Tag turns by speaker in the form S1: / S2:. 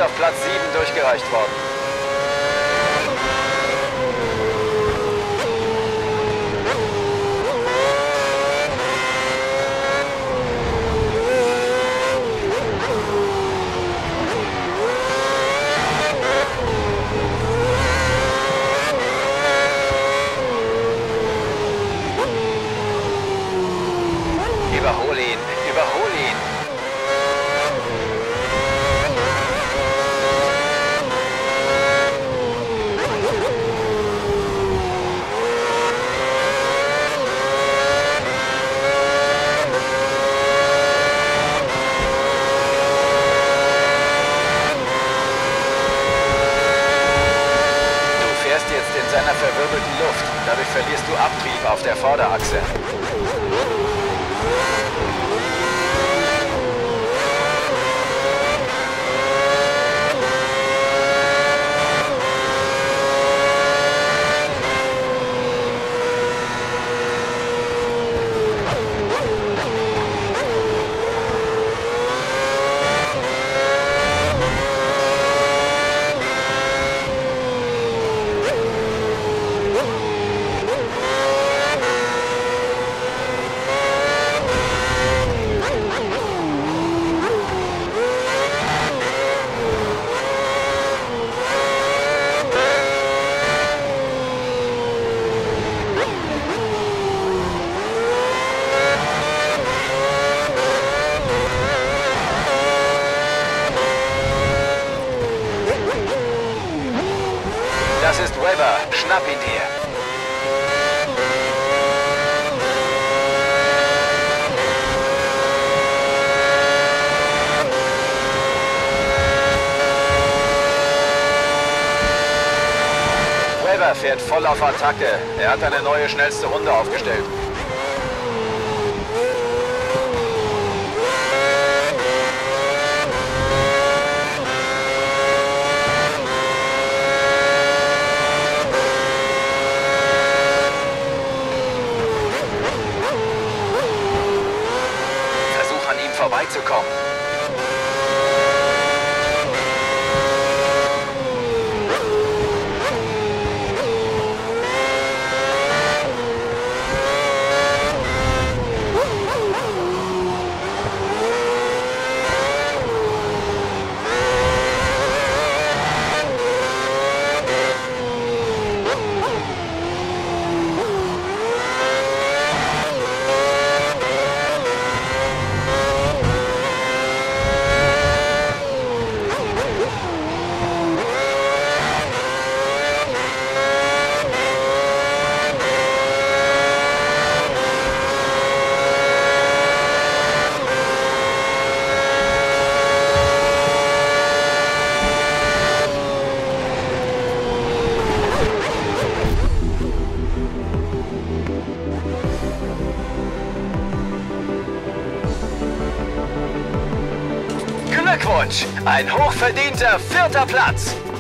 S1: bist auf Platz 7 durchgereicht worden.
S2: Überhol ihn, überhol ihn.
S1: Du fährst jetzt in seiner verwirbelten Luft. Dadurch verlierst du Abtrieb auf der Vorderachse. Das ist Webber. Schnapp ihn dir. Webber fährt voll auf Attacke. Er hat eine neue schnellste Runde aufgestellt. Vorbeizukommen. Glückwunsch! Ein hochverdienter 4. Platz!